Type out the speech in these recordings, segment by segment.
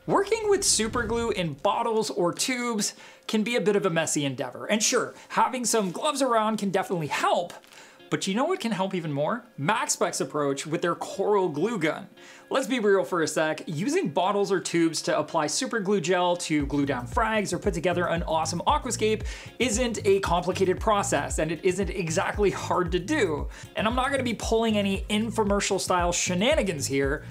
Working with super glue in bottles or tubes can be a bit of a messy endeavor. And sure, having some gloves around can definitely help, but you know what can help even more? Maxspect's approach with their coral glue gun. Let's be real for a sec, using bottles or tubes to apply super glue gel to glue down frags or put together an awesome aquascape isn't a complicated process, and it isn't exactly hard to do. And I'm not gonna be pulling any infomercial style shenanigans here.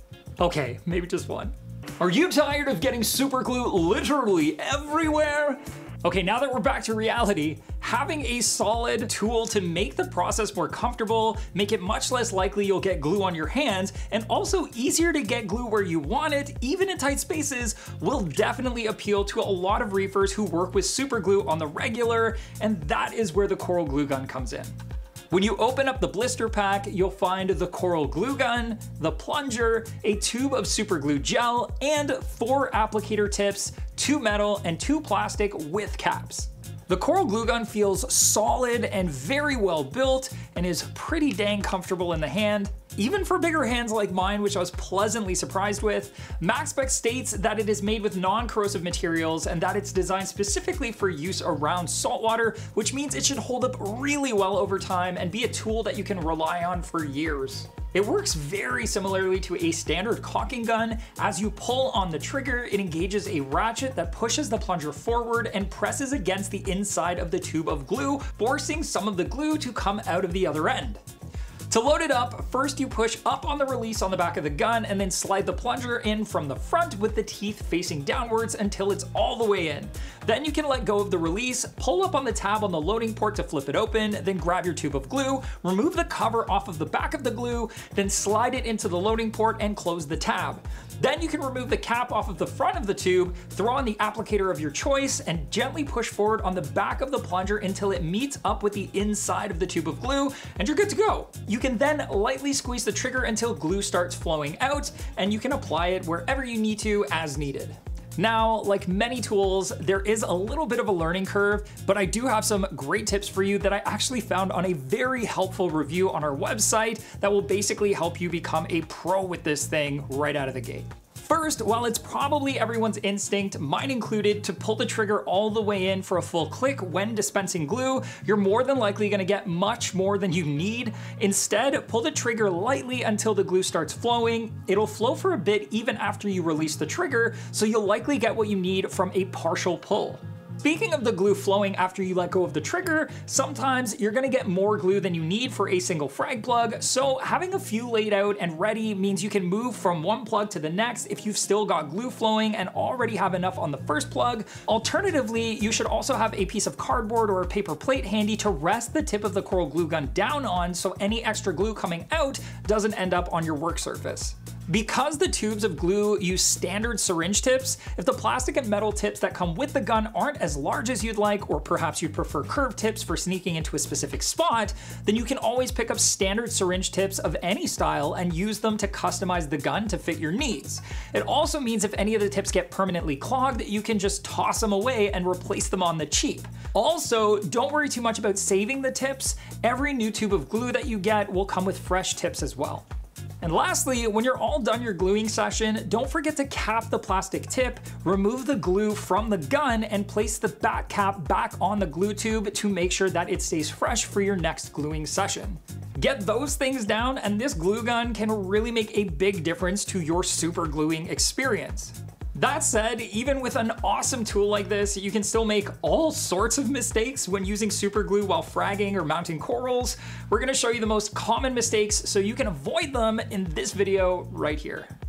Okay, maybe just one. Are you tired of getting super glue literally everywhere? Okay, now that we're back to reality, having a solid tool to make the process more comfortable, make it much less likely you'll get glue on your hands, and also easier to get glue where you want it, even in tight spaces, will definitely appeal to a lot of reefers who work with super glue on the regular, and that is where the coral glue gun comes in. When you open up the blister pack, you'll find the coral glue gun, the plunger, a tube of super glue gel, and 4 applicator tips, 2 metal and 2 plastic with caps. The coral glue gun feels solid and very well built and is pretty dang comfortable in the hand. Even for bigger hands like mine, which I was pleasantly surprised with. Maxspect states that it is made with non-corrosive materials and that it's designed specifically for use around saltwater, which means it should hold up really well over time and be a tool that you can rely on for years. It works very similarly to a standard caulking gun. As you pull on the trigger, it engages a ratchet that pushes the plunger forward and presses against the inside of the tube of glue, forcing some of the glue to come out of the other end. To load it up, first you push up on the release on the back of the gun and then slide the plunger in from the front with the teeth facing downwards until it's all the way in. Then you can let go of the release, pull up on the tab on the loading port to flip it open, then grab your tube of glue, remove the cover off of the back of the glue, then slide it into the loading port and close the tab. Then you can remove the cap off of the front of the tube, throw on the applicator of your choice, and gently push forward on the back of the plunger until it meets up with the inside of the tube of glue, and you're good to go. You can then lightly squeeze the trigger until glue starts flowing out, and you can apply it wherever you need to as needed. Now, like many tools, there is a little bit of a learning curve, but I do have some great tips for you that I actually found on a very helpful review on our website that will basically help you become a pro with this thing right out of the gate. First, while it's probably everyone's instinct, mine included, to pull the trigger all the way in for a full click when dispensing glue, you're more than likely gonna get much more than you need. Instead, pull the trigger lightly until the glue starts flowing. It'll flow for a bit even after you release the trigger, so you'll likely get what you need from a partial pull. Speaking of the glue flowing after you let go of the trigger, sometimes you're gonna get more glue than you need for a single frag plug, so having a few laid out and ready means you can move from one plug to the next if you've still got glue flowing and already have enough on the first plug. Alternatively, you should also have a piece of cardboard or a paper plate handy to rest the tip of the coral glue gun down on so any extra glue coming out doesn't end up on your work surface. Because the tubes of glue use standard syringe tips, if the plastic and metal tips that come with the gun aren't as large as you'd like, or perhaps you'd prefer curved tips for sneaking into a specific spot, then you can always pick up standard syringe tips of any style and use them to customize the gun to fit your needs. It also means if any of the tips get permanently clogged, you can just toss them away and replace them on the cheap. Also, don't worry too much about saving the tips. Every new tube of glue that you get will come with fresh tips as well. And lastly, when you're all done your gluing session, don't forget to cap the plastic tip, remove the glue from the gun, and place the back cap back on the glue tube to make sure that it stays fresh for your next gluing session. Get those things down, and this glue gun can really make a big difference to your super gluing experience. That said, even with an awesome tool like this, you can still make all sorts of mistakes when using super glue while fragging or mounting corals. We're gonna show you the most common mistakes so you can avoid them in this video right here.